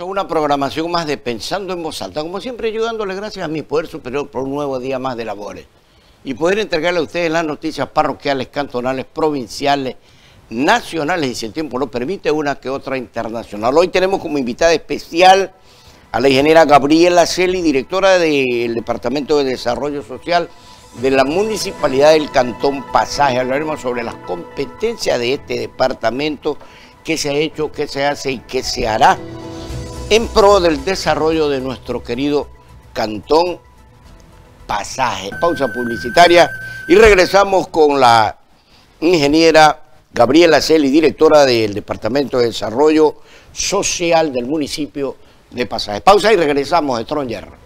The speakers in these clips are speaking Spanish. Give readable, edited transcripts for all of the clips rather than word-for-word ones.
a una programación más de Pensando en Voz Alta, como siempre ayudándole gracias a mi poder superior por un nuevo día más de labores y poder entregarle a ustedes las noticias parroquiales, cantonales, provinciales, nacionales y si el tiempo lo permite, una que otra internacional. Hoy tenemos como invitada especial a la ingeniera Gabriela Celi, directora del Departamento de Desarrollo Social de la Municipalidad del Cantón Pasaje. Hablaremos sobre las competencias de este departamento, qué se ha hecho, qué se hace y qué se hará en pro del desarrollo de nuestro querido Cantón Pasaje. Pausa publicitaria y regresamos con la ingeniera Gabriela Celi, directora del Departamento de Desarrollo Social del municipio de Pasaje. Pausa y regresamos de Stronger.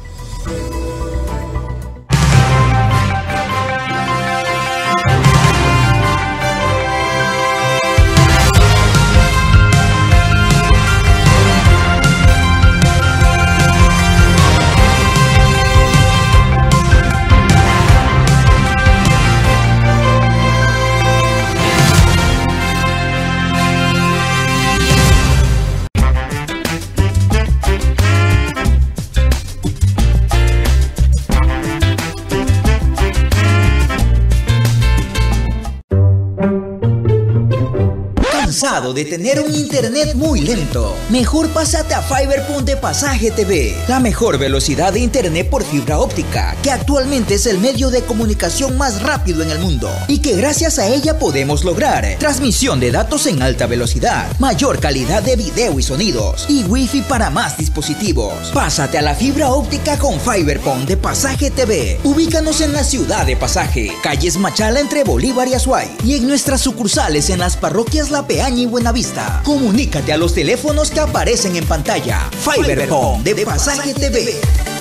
¿Cansado de tener un internet muy lento? Mejor pásate a Fiber.de Pasaje TV, la mejor velocidad de internet por fibra óptica, que actualmente es el medio de comunicación más rápido en el mundo y que gracias a ella podemos lograr transmisión de datos en alta velocidad, mayor calidad de video y sonidos y wifi para más dispositivos. Pásate a la fibra óptica con Fiber.de Pasaje TV. Ubícanos en la ciudad de Pasaje, calles Machala entre Bolívar y Azuay, y en nuestras sucursales en las parroquias La Peaña y Buenavista. Comunícate a los teléfonos que aparecen en pantalla. Fiber.de Pasaje TV.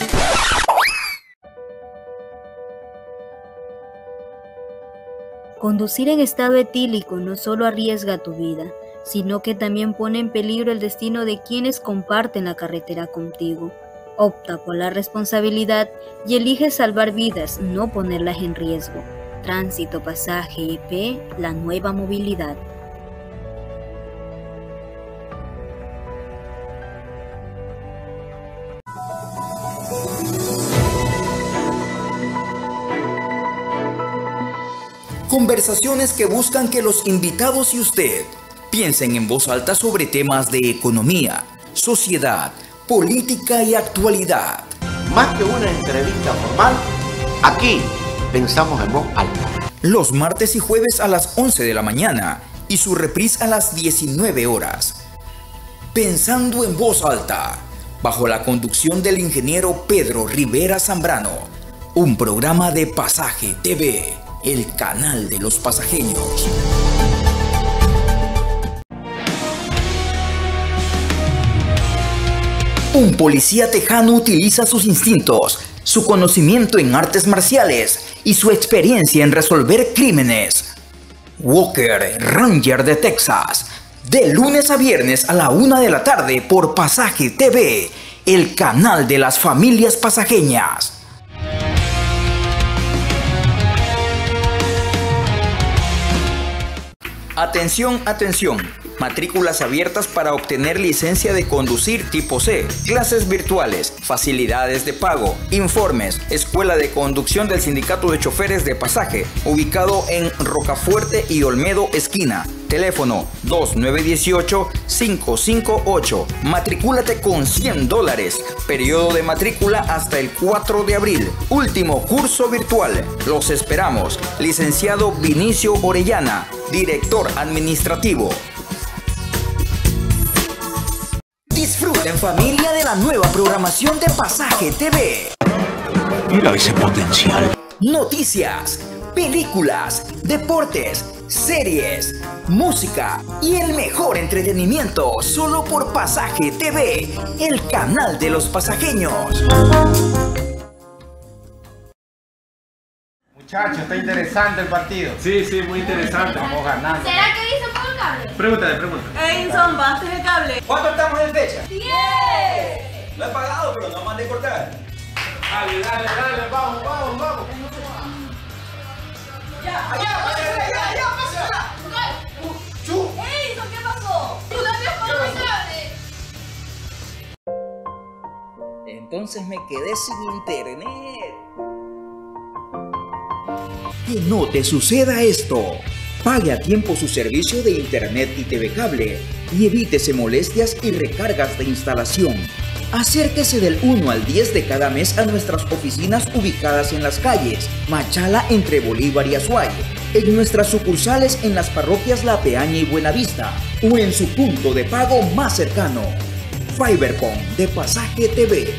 Conducir en estado etílico no solo arriesga tu vida, sino que también pone en peligro el destino de quienes comparten la carretera contigo. Opta por la responsabilidad y elige salvar vidas, no ponerlas en riesgo. Tránsito Pasaje EP, la nueva movilidad. Conversaciones que buscan que los invitados y usted piensen en voz alta sobre temas de economía, sociedad, política y actualidad. Más que una entrevista formal, aquí pensamos en voz alta. Los martes y jueves a las 11 de la mañana y su reprise a las 19 horas. Pensando en voz alta, bajo la conducción del ingeniero Pedro Rivera Zambrano. Un programa de Pasaje TV, el canal de los pasajeños. Un policía tejano utiliza sus instintos, su conocimiento en artes marciales y su experiencia en resolver crímenes. Walker, Ranger de Texas, de lunes a viernes a la 1 de la tarde por Pasaje TV, el canal de las familias pasajeñas. Atención, atención. Matrículas abiertas para obtener licencia de conducir tipo C, clases virtuales, facilidades de pago, informes, Escuela de Conducción del Sindicato de Choferes de Pasaje, ubicado en Rocafuerte y Olmedo esquina. Teléfono 2918-558. Matricúlate con $100. Periodo de matrícula hasta el 4 de abril. Último curso virtual. Los esperamos. Licenciado Vinicio Orellana, director administrativo. Disfruta en familia de la nueva programación de Pasaje TV. Mira ese potencial. Noticias, películas, deportes, series, música y el mejor entretenimiento solo por Pasaje TV, el canal de los pasajeños. Muchachos, está interesante el partido. Sí, muy interesante. Vamos ganando. ¿Será que hizo por el cable? Pregúntale. Edinson, ¿baste el cable? ¿Cuánto estamos en fecha? 10. Lo he pagado, pero no mandé cortar. Dale, vamos. Ya, pásala. Edinson, ¿qué pasó? Tú también por el cable. entonces me quedé sin internet. Que no te suceda esto. Pague a tiempo su servicio de internet y TV cable y evítese molestias y recargas de instalación. Acérquese del 1 al 10 de cada mes a nuestras oficinas ubicadas en las calles Machala entre Bolívar y Azuay, en nuestras sucursales en las parroquias La Peaña y Buenavista o en su punto de pago más cercano. Fiberpon de Pasaje TV.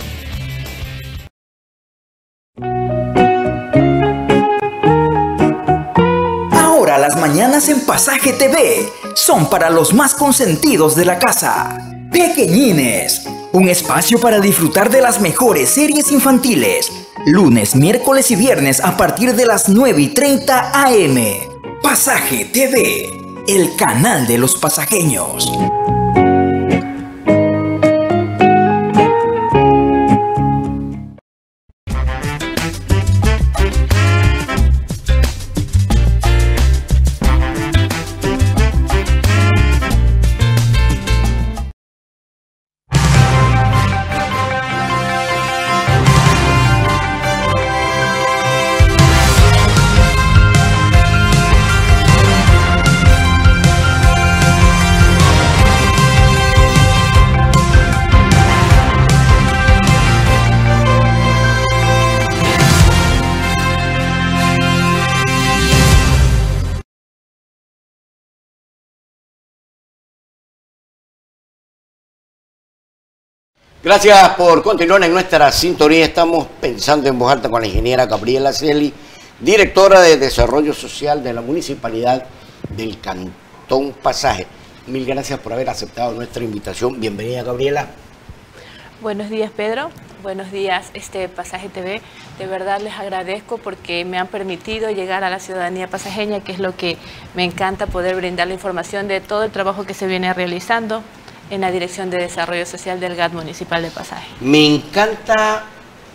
Ahora las mañanas en Pasaje TV son para los más consentidos de la casa. Pequeñines, un espacio para disfrutar de las mejores series infantiles. Lunes, miércoles y viernes a partir de las 9:30 am. Pasaje TV, el canal de los pasajeños. Gracias por continuar en nuestra sintonía. Estamos pensando en voz alta con la ingeniera Gabriela Celi, directora de Desarrollo Social de la Municipalidad del Cantón Pasaje. Mil gracias por haber aceptado nuestra invitación. Bienvenida, Gabriela. Buenos días, Pedro. Buenos días, Pasaje TV. De verdad les agradezco porque me han permitido llegar a la ciudadanía pasajeña, que es lo que me encanta, poder brindar la información de todo el trabajo que se viene realizando en la Dirección de Desarrollo Social del GAT Municipal de Pasaje. Me encanta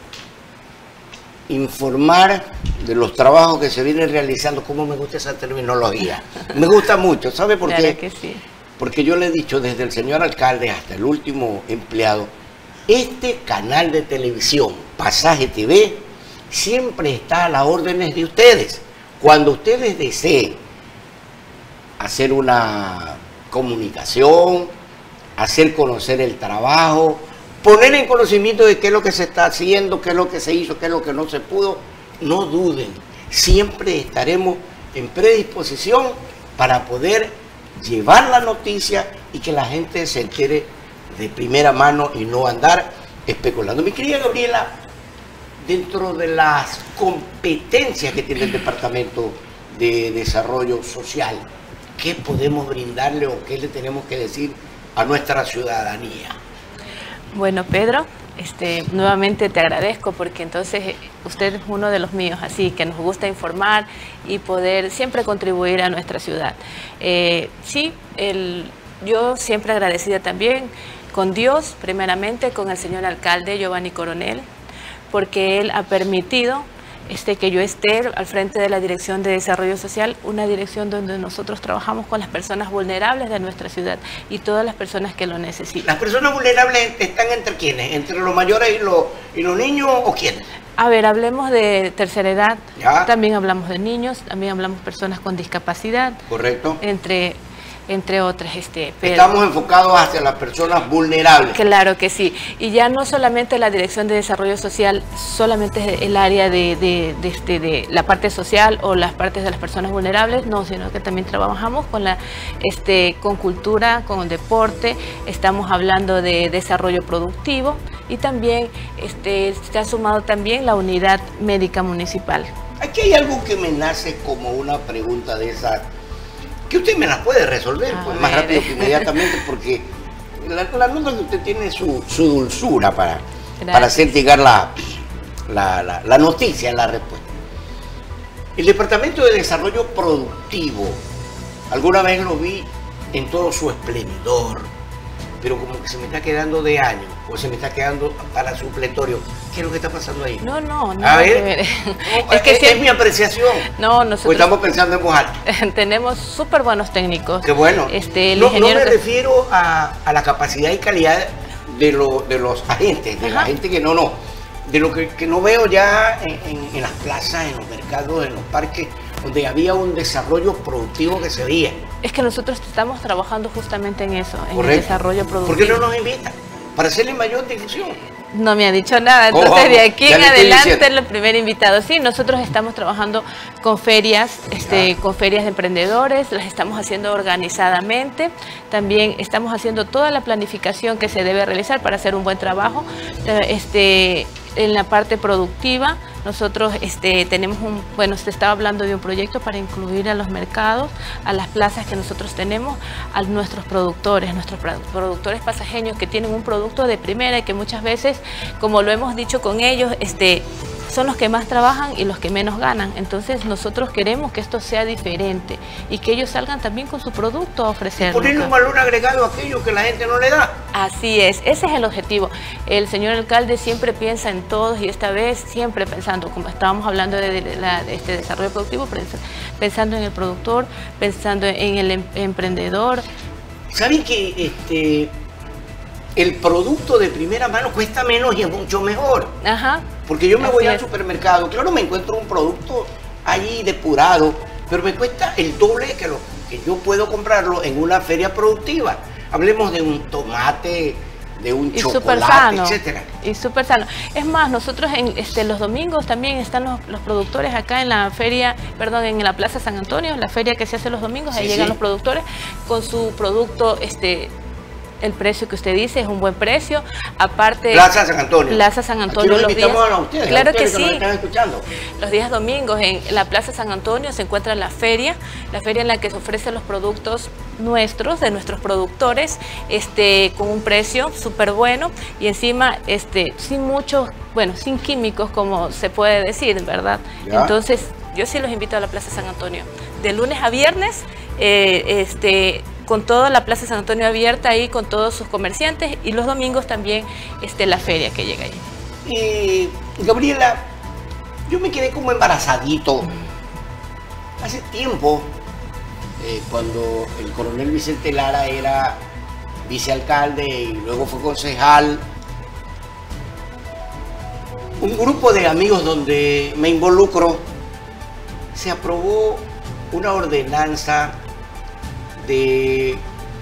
informar de los trabajos que se vienen realizando. Cómo me gusta esa terminología. Me gusta mucho. ¿Sabe por qué? Claro que sí. Porque yo le he dicho desde el señor alcalde hasta el último empleado, este canal de televisión, Pasaje TV, siempre está a las órdenes de ustedes. Cuando ustedes deseen hacer una comunicación, hacer conocer el trabajo, poner en conocimiento de qué es lo que se está haciendo, qué es lo que se hizo, qué es lo que no se pudo, no duden. Siempre estaremos en predisposición para poder llevar la noticia y que la gente se entere de primera mano y no andar especulando. Mi querida Gabriela, dentro de las competencias que tiene el Departamento de Desarrollo Social, ¿qué podemos brindarle o qué le tenemos que decir a nuestra ciudadanía? Bueno, Pedro, nuevamente te agradezco porque entonces usted es uno de los míos, así que nos gusta informar y poder siempre contribuir a nuestra ciudad. Yo siempre agradecida también con Dios, primeramente con el señor alcalde Giovanni Coronel, porque él ha permitido que yo esté al frente de la Dirección de Desarrollo Social, una dirección donde nosotros trabajamos con las personas vulnerables de nuestra ciudad y todas las personas que lo necesitan. ¿Las personas vulnerables están entre quiénes? ¿Entre los mayores y los niños o quiénes? A ver, hablemos de tercera edad, ¿ya? También hablamos de niños, también hablamos de personas con discapacidad. Correcto. Entre otras. Estamos enfocados hacia las personas vulnerables. Claro que sí. Y ya no solamente la Dirección de Desarrollo Social, solamente es el área de la parte social o las partes de las personas vulnerables, no, sino que también trabajamos con con cultura, con deporte, estamos hablando de desarrollo productivo y también se ha sumado también la unidad médica municipal. Aquí hay algo que me nace como una pregunta de esas, que usted me la puede resolver más rápido que inmediatamente, porque la nota que usted tiene su dulzura para hacer llegar la noticia, la respuesta. El Departamento de Desarrollo Productivo, alguna vez lo vi en todo su esplendor, pero como que se me está quedando de año, o se me está quedando para supletorio. ¿Qué es lo que está pasando ahí? No. A ver, es mi apreciación. No, nosotros pues estamos pensando en voz alta. Tenemos súper buenos técnicos. Qué bueno. El no ingeniero me refiero a la capacidad y calidad de los agentes, de la gente que no, de lo que no veo ya en las plazas, en los mercados, en los parques, donde había un desarrollo productivo que se veía. Es que nosotros estamos trabajando justamente en eso, en Correcto. el desarrollo productivo. ¿Por qué no nos invitan? Para hacerle mayor difusión. No me ha dicho nada, entonces de aquí en ya le estoy adelante diciendo. es el primer invitado. Sí, nosotros estamos trabajando con ferias, con ferias de emprendedores, las estamos haciendo organizadamente. También estamos haciendo toda la planificación que se debe realizar para hacer un buen trabajo. En la parte productiva, nosotros tenemos se estaba hablando de un proyecto para incluir a los mercados, a las plazas que nosotros tenemos, a nuestros productores pasajeños que tienen un producto de primera y que muchas veces, como lo hemos dicho con ellos, son los que más trabajan y los que menos ganan. Entonces nosotros queremos que esto sea diferente y que ellos salgan también con su producto a ofrecer. Ponerle un valor agregado a aquello que la gente no le da. Así es, ese es el objetivo. El señor alcalde siempre piensa en todos y esta vez siempre pensando, como estábamos hablando de este desarrollo productivo, pensando en el productor, pensando en el emprendedor. ¿Saben que el producto de primera mano cuesta menos y es mucho mejor? Ajá. Porque yo me Así voy al es. supermercado, claro, me encuentro un producto ahí depurado, pero me cuesta el doble que yo puedo comprarlo en una feria productiva. Hablemos de un tomate, de un chocolate, etcétera. Y súper sano. Es más, nosotros los domingos también están los productores acá en la feria, en la Plaza San Antonio, la feria que se hace los domingos, ahí llegan los productores con su producto, el precio que usted dice es un buen precio. Aparte, Plaza San Antonio. Plaza San Antonio. Aquí los invitamos a ustedes, claro a ustedes que sí. nos están escuchando. Los días domingos en la Plaza San Antonio se encuentra la feria en la que se ofrecen los productos nuestros, de nuestros productores, con un precio súper bueno y encima sin químicos, como se puede decir, ¿verdad? Ya. Entonces, yo sí los invito a la Plaza San Antonio. De lunes a viernes, con toda la Plaza San Antonio abierta ahí, con todos sus comerciantes, y los domingos también la feria que llega ahí. Gabriela, yo me quedé como embarazadito. Hace tiempo, cuando el coronel Vicente Lara era vicealcalde y luego fue concejal, un grupo de amigos donde me involucro, se aprobó una ordenanza de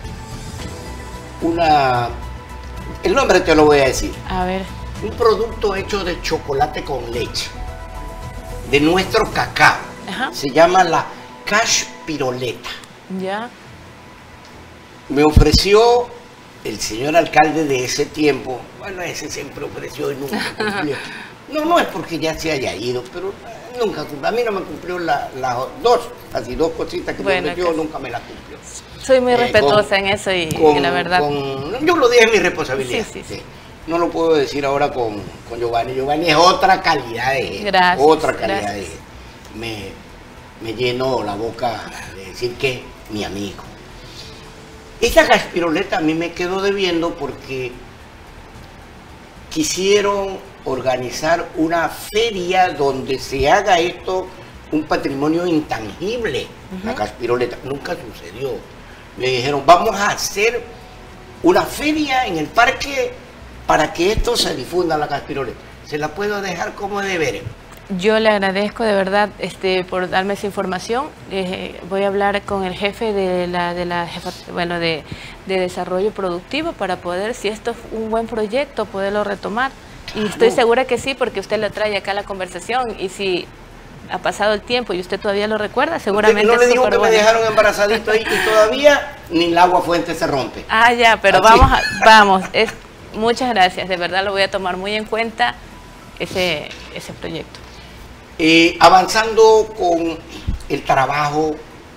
el nombre te lo voy a decir. A ver. Un producto hecho de chocolate con leche, de nuestro cacao. Ajá. Se llama la Cashpiroleta. Ya. Me ofreció el señor alcalde de ese tiempo, bueno, ese siempre ofreció y nunca cumplió. No es porque ya se haya ido, pero nunca cumplió. A mí no me cumplió las dos cositas que me ofreció, nunca me las cumplió. Soy muy respetuosa en eso y la verdad. Yo lo dije en mi responsabilidad. Sí. No lo puedo decir ahora con Giovanni. Giovanni es otra calidad de gente. Gracias. Otra calidad de gente. Me llenó la boca de decir que mi amigo. Esta Cashpiroleta a mí me quedó debiendo porque quisieron organizar una feria donde se haga esto un patrimonio intangible. La Cashpiroleta nunca sucedió. Me dijeron, vamos a hacer una feria en el parque para que esto se difunda, la Cashpiroleta. ¿Se la puedo dejar como deber? Yo le agradezco de verdad por darme esa información. Voy a hablar con el jefe de desarrollo productivo para poder, si esto es un buen proyecto, poderlo retomar. Claro. Y estoy segura que sí, porque usted lo trae acá a la conversación y si ha pasado el tiempo y usted todavía lo recuerda, seguramente no le es digo que bueno. me dejaron embarazadito ahí y todavía ni el agua fuente se rompe. Ah, ya, pero Así. vamos. Muchas gracias, de verdad lo voy a tomar muy en cuenta ese proyecto. Avanzando con el trabajo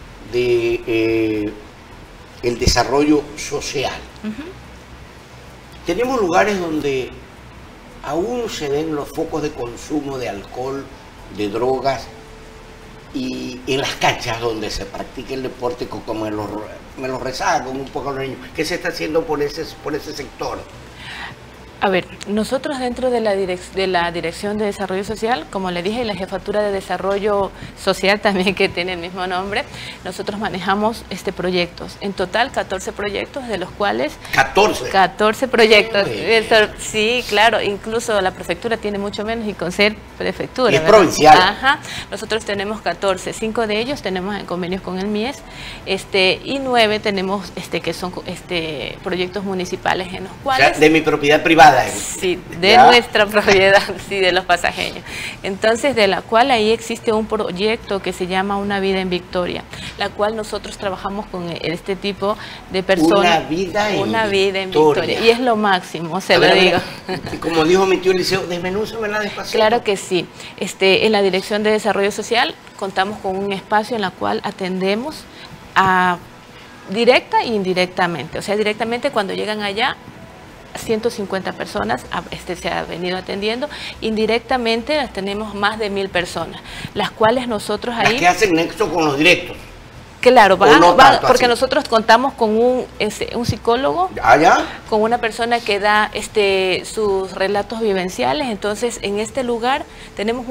de el desarrollo social. Tenemos lugares donde aún se ven los focos de consumo de alcohol, de drogas, y en las canchas donde se practica el deporte, como me lo rezagan un poco los niños. ¿Qué se está haciendo por ese sector? A ver, nosotros dentro de la Dirección de Desarrollo Social, como le dije, y la Jefatura de Desarrollo Social también, que tiene el mismo nombre, nosotros manejamos proyectos. En total, 14 proyectos, de los cuales... 14 proyectos. Sí, claro, incluso la prefectura tiene mucho menos, y con ser prefectura. Y es provincial. Ajá, nosotros tenemos 14, 5 de ellos tenemos en convenios con el MIES, y 9 tenemos que son proyectos municipales en los cuales... O sea, de mi propiedad privada. Sí, de nuestra propiedad, sí, de los pasajeños. Entonces, de la cual ahí existe un proyecto que se llama Una Vida en Victoria, la cual nosotros trabajamos con este tipo de personas. Una vida en Victoria. Y es lo máximo, se lo digo. Como dijo mi tío Eliseo, desmenúzamela despacito. Claro que sí. En la Dirección de Desarrollo Social contamos con un espacio en la cual atendemos directa e indirectamente. O sea, directamente cuando llegan allá, 150 personas se ha venido atendiendo. Indirectamente las tenemos más de 1000 personas, las cuales nosotros ahí... Las que hacen nexo con los directos. Claro, porque nosotros contamos con un psicólogo, con una persona que da sus relatos vivenciales. Entonces, en este lugar tenemos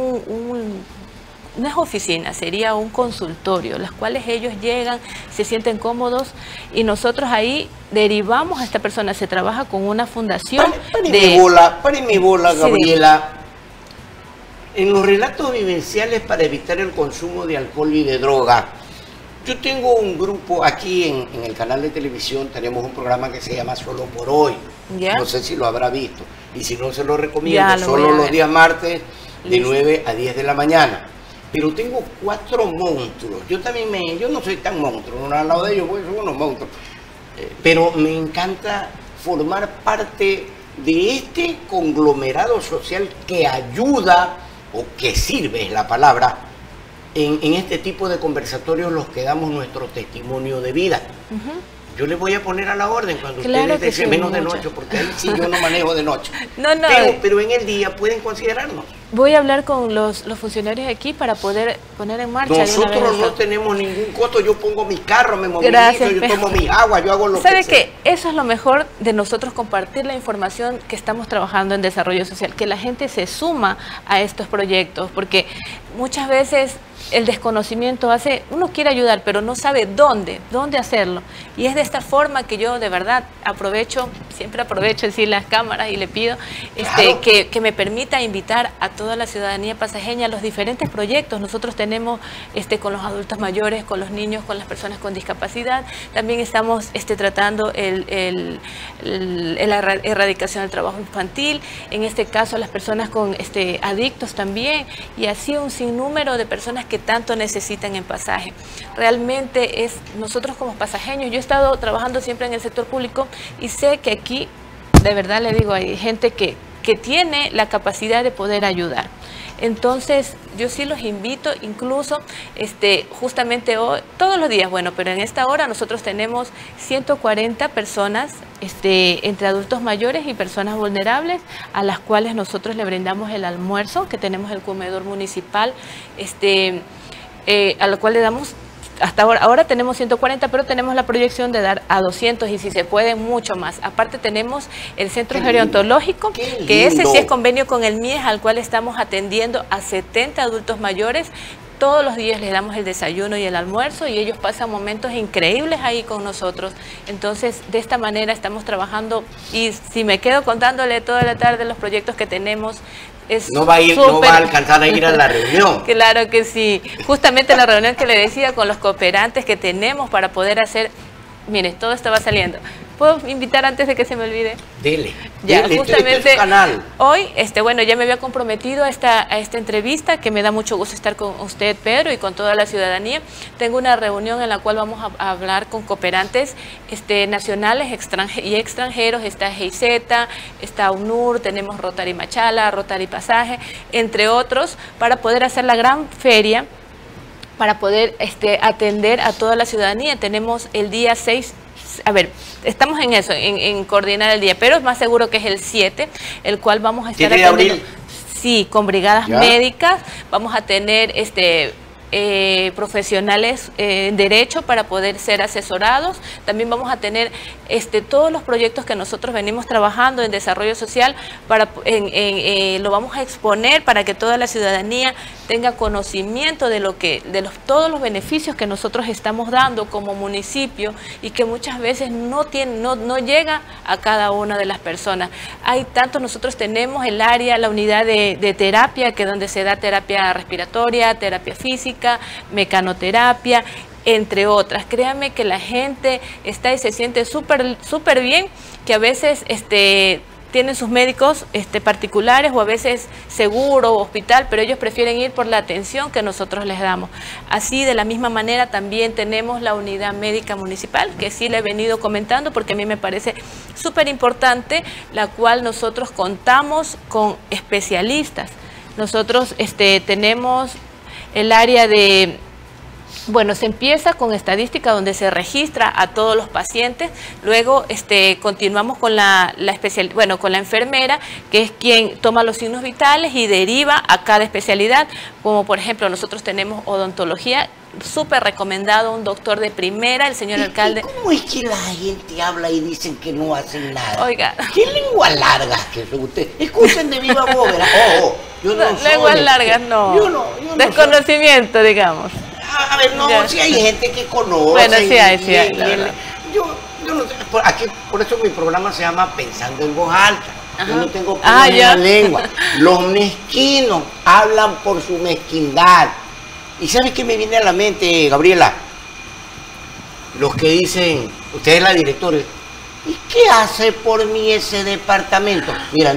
no es oficina, sería un consultorio, las cuales ellos llegan, se sienten cómodos, y nosotros ahí derivamos a esta persona. Se trabaja con una fundación. Pare mi bola, Gabriela. Sí. En los relatos vivenciales para evitar el consumo de alcohol y de droga, yo tengo un grupo aquí en el canal de televisión, tenemos un programa que se llama Solo por Hoy. ¿Ya? No sé si lo habrá visto, y si no, se lo recomiendo. Solo los días martes de 9 a 10 de la mañana. Pero tengo 4 monstruos. Yo no soy tan monstruo, al lado de ellos son unos monstruos. Pero me encanta formar parte de este conglomerado social que ayuda, o que sirve es la palabra, en este tipo de conversatorios, los que damos nuestro testimonio de vida. Yo les voy a poner a la orden cuando ustedes deseen, menos de noche, porque ahí sí yo no manejo de noche. Pero en el día pueden considerarnos. Voy a hablar con los funcionarios aquí para poder poner en marcha. Nosotros no tenemos ningún costo. Yo pongo mi carro, me movilizo, yo tomo mi agua, yo hago lo que sea. ¿Sabe qué? Eso es lo mejor de nosotros, compartir la información que estamos trabajando en desarrollo social, que la gente se suma a estos proyectos, porque muchas veces el desconocimiento uno quiere ayudar, pero no sabe dónde hacerlo. Y es de esta forma que yo de verdad siempre aprovecho decir las cámaras, y le pido que me permita invitar a toda la ciudadanía pasajeña a los diferentes proyectos. Nosotros tenemos con los adultos mayores, con los niños, con las personas con discapacidad. También estamos tratando la erradicación del trabajo infantil, en este caso las personas con adictos también, y así un sinnúmero de personas que tanto necesitan en pasaje. Realmente nosotros como pasajeños, yo he estado trabajando siempre en el sector público y sé que aquí, de verdad le digo, hay gente que tiene la capacidad de poder ayudar. Entonces, yo sí los invito, incluso justamente hoy, todos los días, pero en esta hora nosotros tenemos 140 personas, entre adultos mayores y personas vulnerables, a las cuales nosotros le brindamos el almuerzo, que tenemos el comedor municipal, a lo cual le damos. Hasta ahora tenemos 140, pero tenemos la proyección de dar a 200, y si se puede, mucho más. Aparte tenemos el centro gerontológico, que ese sí es convenio con el MIES, al cual estamos atendiendo a 70 adultos mayores. Todos los días les damos el desayuno y el almuerzo, y ellos pasan momentos increíbles ahí con nosotros. Entonces, de esta manera estamos trabajando, y si me quedo contándole toda la tarde los proyectos que tenemos, no va a alcanzar a ir a la reunión. Claro que sí. Justamente la reunión que le decía con los cooperantes que tenemos para poder hacer, mire, todo esto va saliendo. ¿Puedo invitar antes de que se me olvide? Dele. Justamente hoy, ya me había comprometido a esta entrevista, que me da mucho gusto estar con usted, Pedro, y con toda la ciudadanía. Tengo una reunión en la cual vamos a hablar con cooperantes nacionales y extranjeros. Está GIZ, está UNUR, tenemos Rotary Machala, Rotary Pasaje, entre otros, para poder hacer la gran feria, para poder atender a toda la ciudadanía. Tenemos el día 6. Estamos en eso, en coordinar el día, pero es más seguro que es el 7, el cual vamos a estar atendiendo. Sí, con brigadas médicas. Vamos a tener profesionales en derecho para poder ser asesorados. También vamos a tener todos los proyectos que nosotros venimos trabajando en desarrollo social, lo vamos a exponer para que toda la ciudadanía tenga conocimiento de todos los beneficios que nosotros estamos dando como municipio y que muchas veces no llega a cada una de las personas. Nosotros tenemos el área, la unidad de terapia, que es donde se da terapia respiratoria, terapia física, mecanoterapia, entre otras. Créanme que la gente está y se siente súper bien, que a veces tienen sus médicos particulares o a veces seguro o hospital, pero ellos prefieren ir por la atención que nosotros les damos. Así, de la misma manera, también tenemos la unidad médica municipal, que sí le he venido comentando porque a mí me parece súper importante, la cual nosotros contamos con especialistas. Nosotros tenemos el área de... Bueno, se empieza con estadística donde se registra a todos los pacientes, luego continuamos con con la enfermera, que es quien toma los signos vitales y deriva a cada especialidad, como por ejemplo nosotros tenemos odontología, súper recomendado, un doctor de primera, el señor alcalde. ¿Cómo es que la gente habla y dicen que no hacen nada? Oiga. ¿Qué lengua larga que son ustedes? Escuchen de viva voz, ¿verdad? Yo no soy lenguas largas, no. Yo no Desconocimiento, digamos. A ver, no, Ya. Si hay gente que conoce. Bueno, sí hay, la verdad. Yo no sé, por eso mi programa se llama Pensando en Voz Alta. Ajá. Yo no tengo problema en la lengua. Los mezquinos hablan por su mezquindad. ¿Y sabes qué me viene a la mente, Gabriela? Los que dicen, usted es la directora, ¿y qué hace por mí ese departamento? Mira,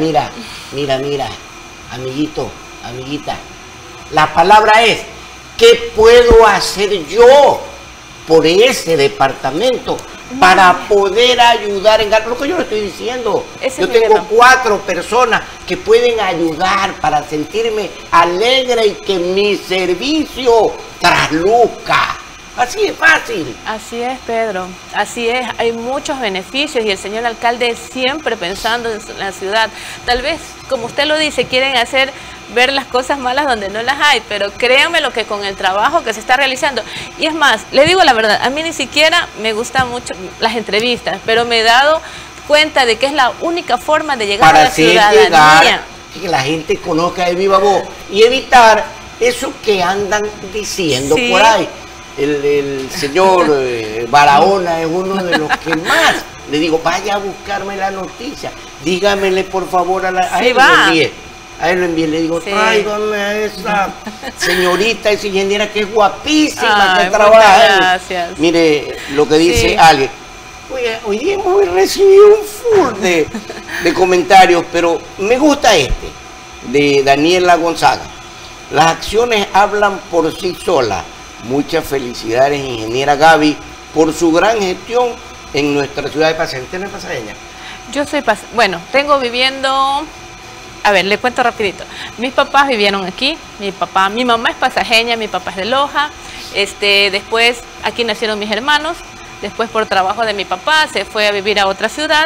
amiguito, amiguita. La palabra es, ¿qué puedo hacer yo por ese departamento para poder ayudar en lo que yo le estoy diciendo? Yo tengo 4 personas que pueden ayudar para sentirme alegre y que mi servicio trasluzca. Así es fácil. Así es, Pedro, así es, hay muchos beneficios y el señor alcalde siempre pensando en la ciudad. Tal vez, como usted lo dice, quieren ver las cosas malas donde no las hay, pero créanme lo que con el trabajo que se está realizando. Y es más, le digo la verdad, a mí ni siquiera me gustan mucho las entrevistas, pero me he dado cuenta de que es la única forma de llegar a la ciudadanía. Que la gente conozca de viva voz y evitar eso que andan diciendo por ahí. El señor Barahona es uno de los que más le digo, vaya a buscarme la noticia, dígamele por favor a él lo envié, le digo, tráigame a esa señorita, esa ingeniera que es guapísima, que trabaja. Gracias. Mire lo que dice alguien. Hoy día hemos recibido un full de comentarios, pero me gusta de Daniela Gonzaga. Las acciones hablan por sí solas. Muchas felicidades, ingeniera Gaby, por su gran gestión en nuestra ciudad de Pasajeña. ¿Usted no es pasajeña? Yo soy tengo viviendo, a ver, le cuento rapidito. Mis papás vivieron aquí, mi mamá es pasajeña, mi papá es de Loja, después aquí nacieron mis hermanos, después por trabajo de mi papá se fue a vivir a otra ciudad,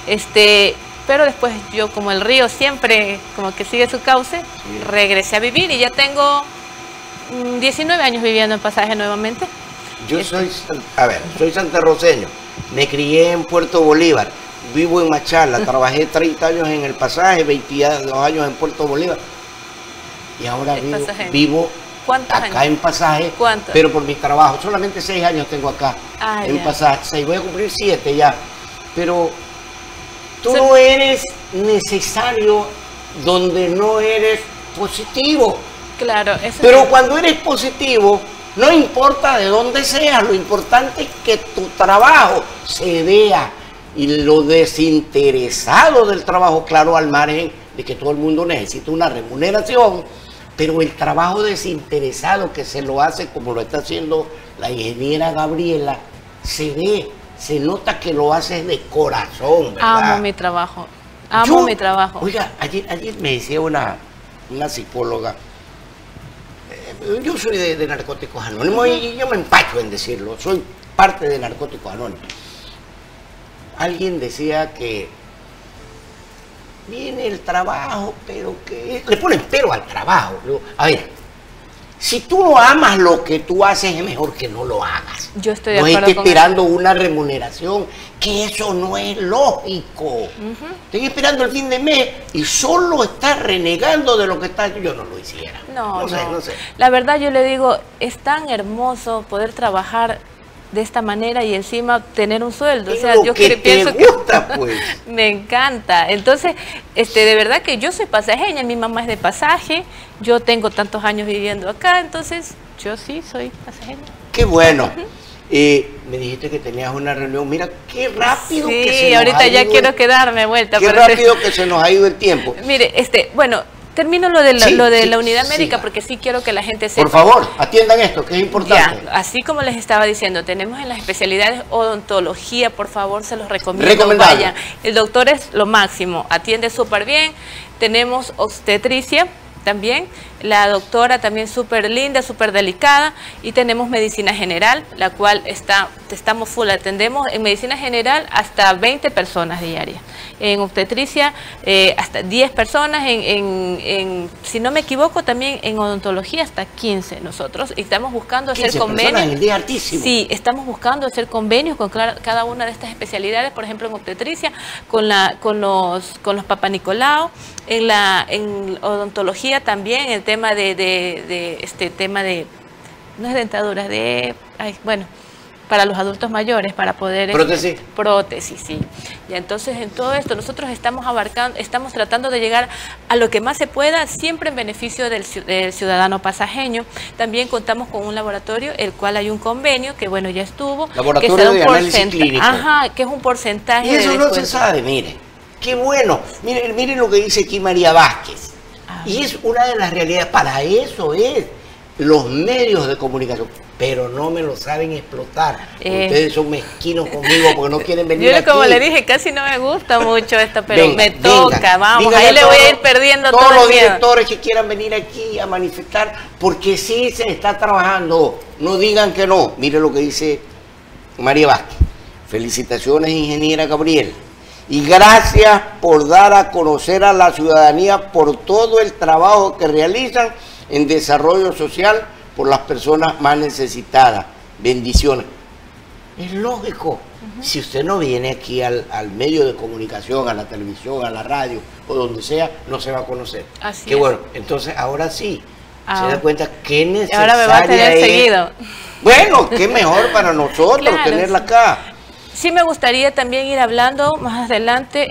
pero después yo, como el río siempre como que sigue su cauce, regresé a vivir y ya tengo 19 años viviendo en Pasaje nuevamente. Yo soy santarroceño, me crié en Puerto Bolívar, vivo en Machala, trabajé 30 años en el Pasaje, 22 años en Puerto Bolívar y ahora vivo acá en Pasaje. ¿Cuántos? Pero por mi trabajo, solamente 6 años tengo acá en Pasaje, 6, voy a cumplir 7 ya, pero tú no eres necesario donde no eres positivo. Claro, pero cuando eres positivo, no importa de dónde seas, lo importante es que tu trabajo se vea y lo desinteresado del trabajo, claro, al margen de que todo el mundo necesita una remuneración, pero el trabajo desinteresado que se lo hace como lo está haciendo la ingeniera Gabriela, se ve, se nota que lo haces de corazón, ¿verdad? Amo mi trabajo, mi trabajo. Oiga, ayer me decía una psicóloga, yo soy de Narcóticos Anónimos y yo me empacho en decirlo, soy parte de Narcóticos Anónimos. Alguien decía que viene el trabajo, pero que le ponen pero al trabajo. A ver, Si tú no amas lo que tú haces, es mejor que no lo hagas. Yo estoy de no acuerdo estés con esperando una remuneración, que eso no es lógico. Estoy esperando el fin de mes y solo estás renegando de lo que está. Yo no lo hiciera. No sé. La verdad, yo le digo, es tan hermoso poder trabajar de esta manera y encima tener un sueldo. O sea, yo pienso gusta, pues. Me encanta. Entonces, de verdad que yo soy pasajeña, mi mamá es de pasaje, yo tengo tantos años viviendo acá, entonces yo sí soy pasajeña. Qué bueno. Me dijiste que tenías una reunión. Mira qué rápido que se nos ha ido. Sí, ahorita ya quiero quedarme vuelta. Qué rápido que se nos ha ido el tiempo. Mire, bueno, termino lo de la unidad médica porque sí quiero que la gente sepa. Por favor, atiendan esto, que es importante. Ya, así como les estaba diciendo, tenemos en las especialidades odontología, por favor, se los recomiendo. Vayan. El doctor es lo máximo, atiende súper bien. Tenemos obstetricia también, la doctora también súper linda, súper delicada, y tenemos medicina general, la cual estamos full, atendemos en medicina general hasta 20 personas diarias, en obstetricia hasta 10 personas, si no me equivoco también en odontología hasta 15 nosotros, y estamos buscando hacer convenios. En el día altísimo. Sí, estamos buscando hacer convenios con cada una de estas especialidades, por ejemplo en obstetricia, con los Papa Nicolau, en odontología también, el tema tema de, no es dentaduras, bueno, para los adultos mayores, para poder... Prótesis. Prótesis, sí. Y entonces en todo esto nosotros estamos tratando de llegar a lo que más se pueda, siempre en beneficio del ciudadano pasajeño. También contamos con un laboratorio, el cual hay un convenio, que bueno, ya estuvo. Laboratorio de análisis clínico. Ajá, que es un porcentaje. Y eso no se sabe, mire. Qué bueno. Miren lo que dice aquí María Vázquez. Y es una de las realidades, para eso es los medios de comunicación, pero no me lo saben explotar. Ustedes son mezquinos conmigo porque no quieren venir yo aquí. Como le dije, casi no me gusta mucho esto, pero venga, me toca, vamos, ahí le voy a ir perdiendo todos todo los el miedo. directores que quieran venir aquí a manifestar, porque sí se está trabajando, no digan que no. Mire lo que dice María Vázquez. Felicitaciones, ingeniera Gabriel. Y gracias por dar a conocer a la ciudadanía por todo el trabajo que realizan en desarrollo social por las personas más necesitadas. Bendiciones. Es lógico. Si usted no viene aquí al medio de comunicación, a la televisión, a la radio o donde sea, no se va a conocer. Así Qué es. Bueno, entonces ahora sí, se da cuenta qué necesaria ahora me va a tener es. Seguido. Bueno, qué mejor para nosotros Claro, tenerla acá. Sí me gustaría también ir hablando más adelante,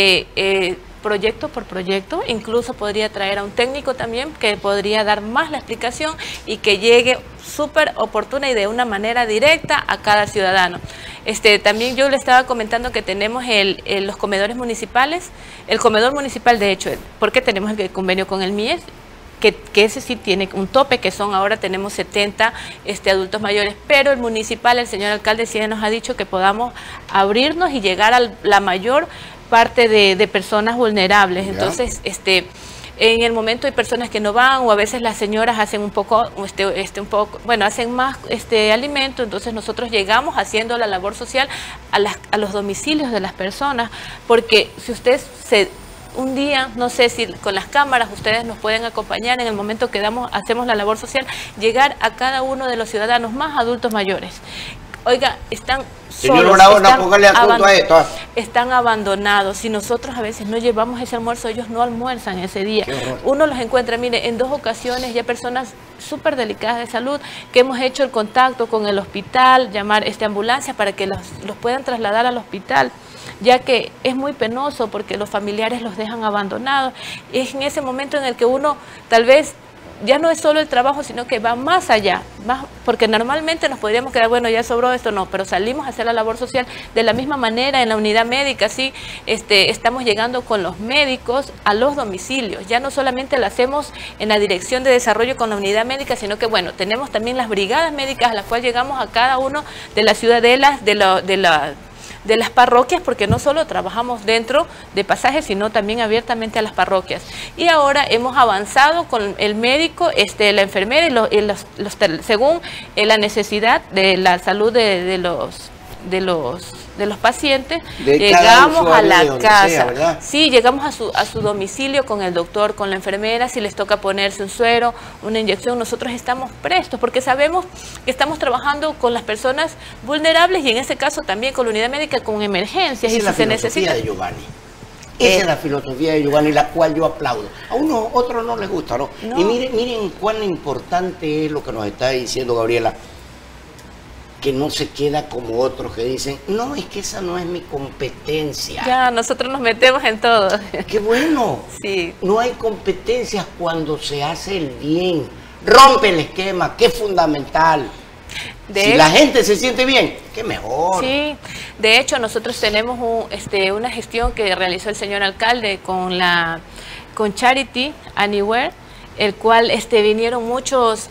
proyecto por proyecto, incluso podría traer a un técnico también que podría dar más la explicación y que llegue súper oportuna y de una manera directa a cada ciudadano. También yo le estaba comentando que tenemos los comedores municipales, el comedor municipal de hecho, porque tenemos el convenio con el MIES, que ese sí tiene un tope, que son ahora tenemos 70 adultos mayores, pero el municipal, el señor alcalde sí nos ha dicho que podamos abrirnos y llegar a la mayor parte de personas vulnerables. ¿Ya? Entonces, en el momento hay personas que no van, o a veces las señoras hacen un poco, bueno, hacen más alimento, entonces nosotros llegamos haciendo la labor social a los domicilios de las personas, porque si ustedes un día, no sé si con las cámaras ustedes nos pueden acompañar en el momento que hacemos la labor social, llegar a cada uno de los ciudadanos más adultos mayores. Oiga, están solos, están abandonados. Si nosotros a veces no llevamos ese almuerzo, ellos no almuerzan ese día. Uno los encuentra, mire, en 2 ocasiones ya personas súper delicadas de salud, que hemos hecho el contacto con el hospital, llamar ambulancia para que los puedan trasladar al hospital, ya que es muy penoso porque los familiares los dejan abandonados. Es en ese momento en el que uno tal vez ya no es solo el trabajo, sino que va más allá, porque normalmente nos podríamos quedar, bueno, ya sobró esto, no, pero salimos a hacer la labor social de la misma manera en la unidad médica, sí, estamos llegando con los médicos a los domicilios, ya no solamente lo hacemos en la dirección de desarrollo con la unidad médica, sino que, bueno, tenemos también las brigadas médicas a las cuales llegamos a cada uno de las ciudadelas, de las parroquias, porque no solo trabajamos dentro de Pasaje, sino también abiertamente a las parroquias. Y ahora hemos avanzado con el médico, la enfermera y según la necesidad de la salud de los pacientes, De llegamos a la casa, sea, sí, llegamos a su domicilio con el doctor, con la enfermera, si les toca ponerse un suero, una inyección, nosotros estamos prestos porque sabemos que estamos trabajando con las personas vulnerables y en ese caso también con la unidad médica con emergencias. Esa y es la si se filosofía necesita de Giovanni. Esa es la filosofía de Giovanni, la cual yo aplaudo. A uno, otros no les gusta, ¿no? No. Y miren cuán importante es lo que nos está diciendo Gabriela, que no se queda como otros que dicen, no, es que esa no es mi competencia. Ya, nosotros nos metemos en todo. ¡Qué bueno! Sí. No hay competencias cuando se hace el bien. Rompe el esquema, que es fundamental. Si la gente se siente bien, qué mejor. Sí, de hecho nosotros tenemos una gestión que realizó el señor alcalde con Charity Anywhere, el cual vinieron muchos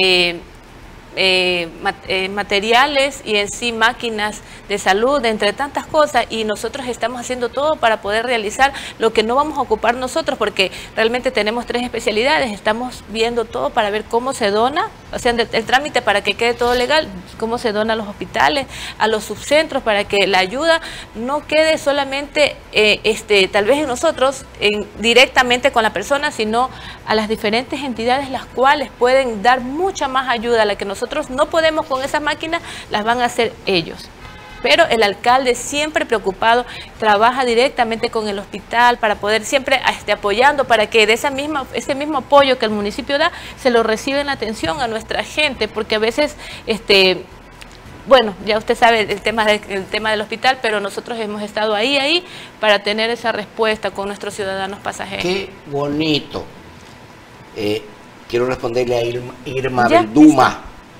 materiales y en sí máquinas de salud, entre tantas cosas, y nosotros estamos haciendo todo para poder realizar lo que no vamos a ocupar nosotros, porque realmente tenemos 3 especialidades, estamos viendo todo para ver cómo se dona, o sea, el trámite para que quede todo legal, cómo se dona a los hospitales, a los subcentros, para que la ayuda no quede solamente tal vez en nosotros, directamente con la persona, sino a las diferentes entidades, las cuales pueden dar mucha más ayuda a la que nosotros no podemos con esas máquinas, las van a hacer ellos. Pero el alcalde siempre preocupado, trabaja directamente con el hospital para poder siempre apoyando para que de ese mismo apoyo que el municipio da, se lo reciba en atención a nuestra gente, porque a veces, bueno, ya usted sabe el tema del hospital, pero nosotros hemos estado ahí para tener esa respuesta con nuestros ciudadanos pasajeros. Qué bonito. Quiero responderle a Irma Belduma.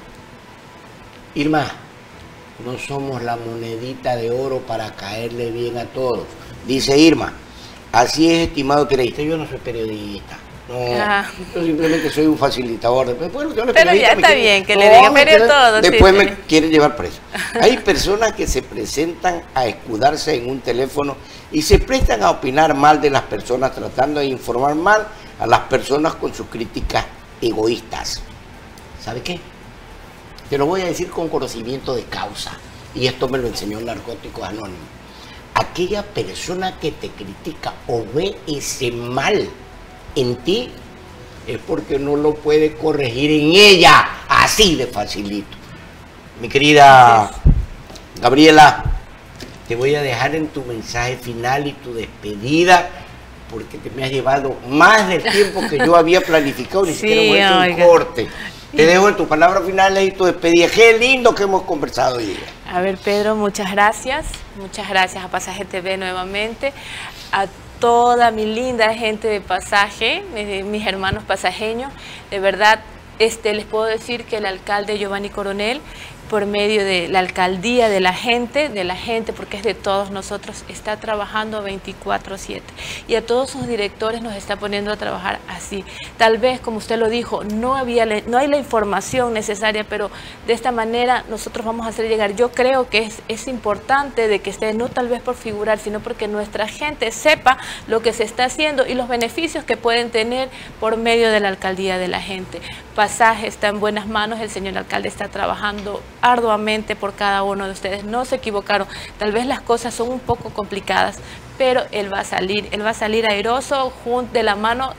Irma, no somos la monedita de oro para caerle bien a todos. Dice Irma, así es, estimado periodista. Yo no soy periodista. No, yo simplemente soy un facilitador. Bueno, pero ya está bien que le diga todo. Después me quieren llevar preso. Hay personas que se presentan a escudarse en un teléfono y se prestan a opinar mal de las personas, tratando de informar mal a las personas con sus críticas egoístas. ¿Sabe qué? Te lo voy a decir con conocimiento de causa, y esto me lo enseñó Narcóticos Anónimos. Aquella persona que te critica o ve ese mal en ti es porque no lo puede corregir en ella, así de facilito. Mi querida Gabriela, te voy a dejar en tu mensaje final y tu despedida, porque te me has llevado más del tiempo que yo había planificado, ni siquiera hemos hecho un corte. Te dejo en tus palabras finales y tu despedida. Qué lindo que hemos conversado hoy día. A ver, Pedro, muchas gracias a Pasaje TV nuevamente, a toda mi linda gente de Pasaje, mis hermanos pasajeños. De verdad, les puedo decir que el alcalde Giovanni Coronel, por medio de la alcaldía de la gente, porque es de todos nosotros, está trabajando 24/7. Y a todos sus directores nos está poniendo a trabajar así. Tal vez, como usted lo dijo, no hay la información necesaria, pero de esta manera nosotros vamos a hacer llegar. Yo creo que es importante de que esté, no tal vez por figurar, sino porque nuestra gente sepa lo que se está haciendo y los beneficios que pueden tener por medio de la alcaldía de la gente. Pasaje está en buenas manos, el señor alcalde está trabajando arduamente por cada uno de ustedes, no se equivocaron, tal vez las cosas son un poco complicadas, pero él va a salir airoso de la mano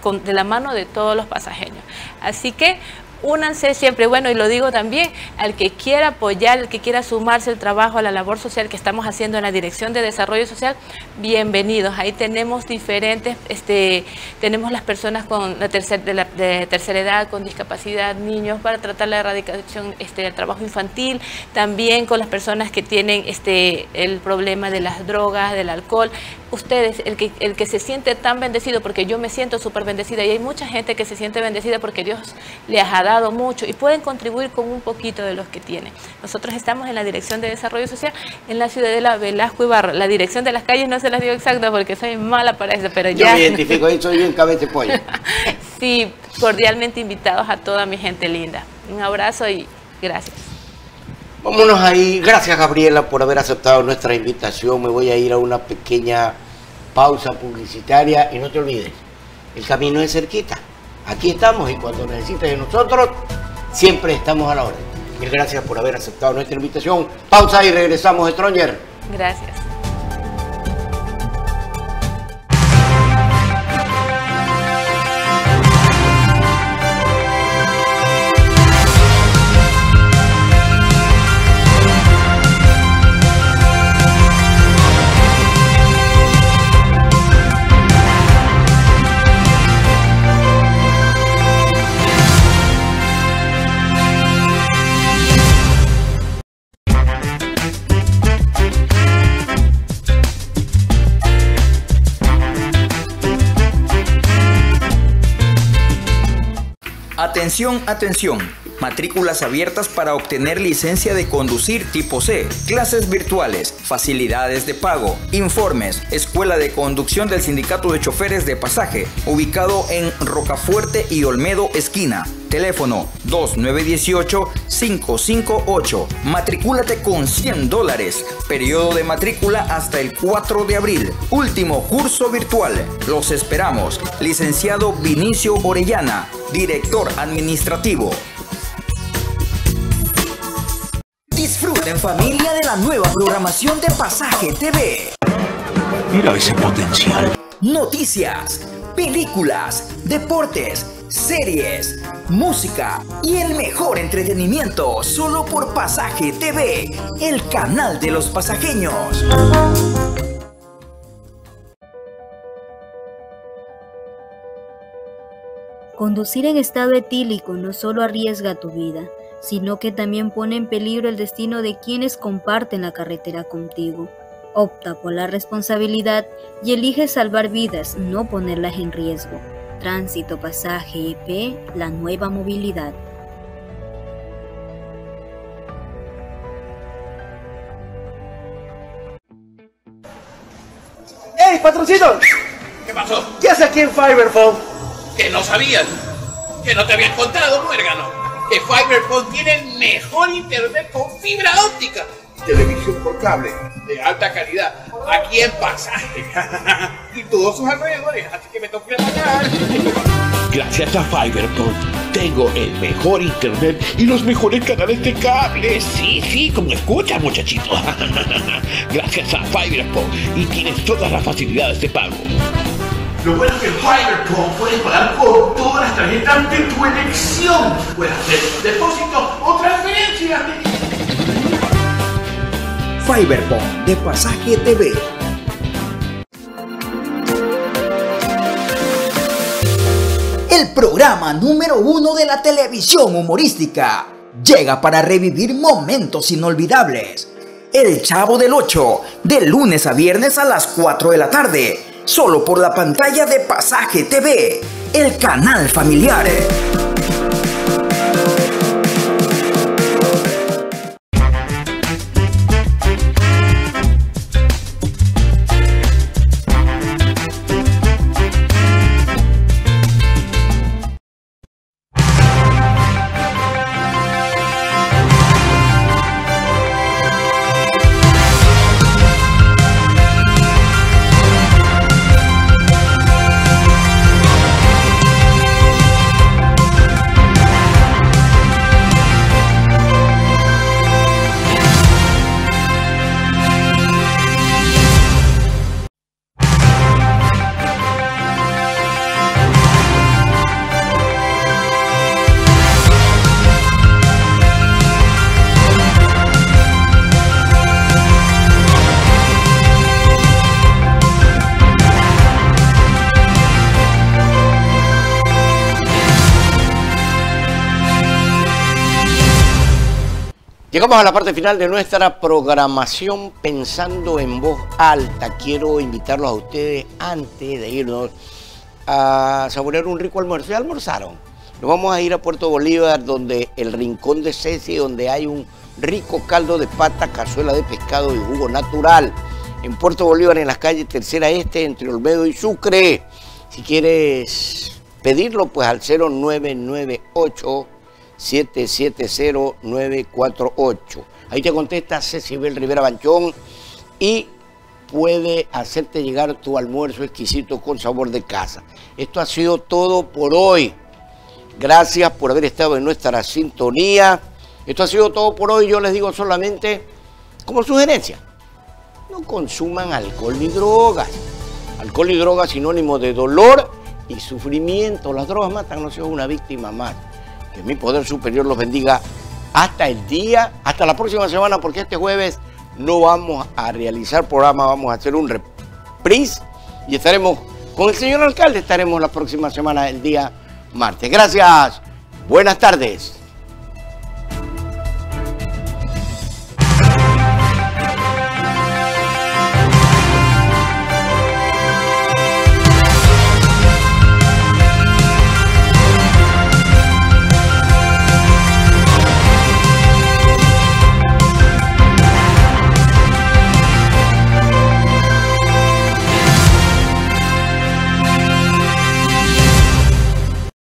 de todos los pasajeños. Así que únanse siempre, bueno, y lo digo también, al que quiera apoyar, al que quiera sumarse al trabajo, a la labor social que estamos haciendo en la Dirección de Desarrollo Social, bienvenidos. Ahí tenemos diferentes, tenemos las personas de tercera edad, con discapacidad, niños, para tratar la erradicación del trabajo infantil, también con las personas que tienen el problema de las drogas, del alcohol. Ustedes, el que se siente tan bendecido, porque yo me siento súper bendecida, y hay mucha gente que se siente bendecida porque Dios les ha dado mucho y pueden contribuir con un poquito de los que tienen. Nosotros estamos en la Dirección de Desarrollo Social en la Ciudadela Velasco Ibarra. La dirección de las calles no se las digo exacta porque soy mala para eso, pero ya... Yo me identifico, ahí soy un cabeza de pollo. Sí, cordialmente invitados a toda mi gente linda. Un abrazo y gracias. Vámonos ahí. Gracias, Gabriela, por haber aceptado nuestra invitación. Me voy a ir a una pequeña pausa publicitaria y no te olvides, el camino es cerquita. Aquí estamos y cuando necesites de nosotros, siempre estamos a la orden. Mil gracias por haber aceptado nuestra invitación. Pausa y regresamos, Stronger. Gracias. Atención, atención. Matrículas abiertas para obtener licencia de conducir tipo C, clases virtuales, facilidades de pago, informes, Escuela de Conducción del Sindicato de Choferes de Pasaje, ubicado en Rocafuerte y Olmedo esquina. Teléfono 2918-558. Matricúlate con $100. Periodo de matrícula hasta el 4 de abril. Último curso virtual. Los esperamos. Licenciado Vinicio Orellana, director administrativo. Disfruten, familia, de la nueva programación de Pasaje TV. Mira ese potencial. Noticias, películas, deportes, series, música y el mejor entretenimiento solo por Pasaje TV, el canal de los pasajeños. Conducir en estado etílico no solo arriesga tu vida, sino que también pone en peligro el destino de quienes comparten la carretera contigo. Opta por la responsabilidad y elige salvar vidas, no ponerlas en riesgo. Tránsito Pasaje EP, la nueva movilidad. ¡Ey, patroncito! ¿Qué pasó? ¿Qué hace aquí en Fiberphone? Que no sabías, que no te habían contado, muérgano. Que Fiberphone tiene el mejor internet con fibra óptica. Televisión por cable de alta calidad aquí en Pasaje y todos sus alrededores, así que me tengo que pagar. Gracias a Fiberphone tengo el mejor internet y los mejores canales de cable. Sí, como escuchas, muchachito. Gracias a Fiberphone y tienes todas las facilidades de pago. Lo bueno es que en Fiberphone puedes pagar con todas las tarjetas de tu elección. Puedes hacer depósito o transferencia. Fiberphone de Pasaje TV. El programa número 1 de la televisión humorística llega para revivir momentos inolvidables. El Chavo del 8, de lunes a viernes a las 4 de la tarde, solo por la pantalla de Pasaje TV, el canal familiar. Llegamos a la parte final de nuestra programación Pensando en Voz Alta. Quiero invitarlos a ustedes, antes de irnos, a saborear un rico almuerzo. ¿Ya almorzaron? Nos vamos a ir a Puerto Bolívar, donde el Rincón de Ceci, donde hay un rico caldo de pata, cazuela de pescado y jugo natural. En Puerto Bolívar, en las calles Tercera Este, entre Olmedo y Sucre. Si quieres pedirlo, pues al 0998-770-948. Ahí te contesta Cecibel Rivera Banchón y puede hacerte llegar tu almuerzo exquisito con sabor de casa. Esto ha sido todo por hoy. Gracias por haber estado en nuestra sintonía. Esto ha sido todo por hoy. Yo les digo solamente como sugerencia, no consuman alcohol ni drogas. Alcohol y drogas sinónimo de dolor y sufrimiento. Las drogas matan, no seas una víctima más. Que mi poder superior los bendiga hasta la próxima semana, porque este jueves no vamos a realizar programa, vamos a hacer un reprise y estaremos con el señor alcalde, estaremos la próxima semana el día martes. Gracias, buenas tardes.